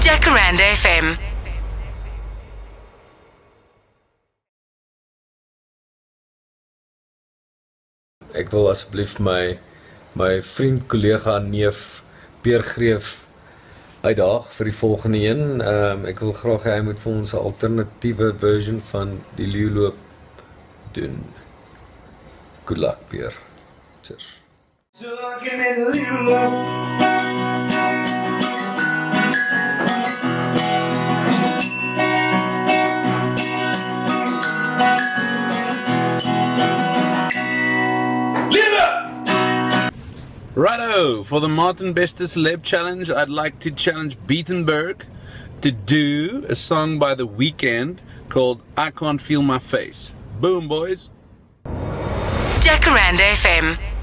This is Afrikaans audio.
Jacaranda FM. Ek wil asseblief my vriend, kollega, neef Peer Greef uitdaag vir die volgende een. Ek wil graag hê hy moet vir ons 'n alternatiewe version van die leeuloop doen. Good luck, Peer. Cheers. Righto, for the Martin Bester Celeb Challenge, I'd like to challenge Beatenberg to do a song by The Weeknd called I Can't Feel My Face. Boom, boys. Jacaranda FM.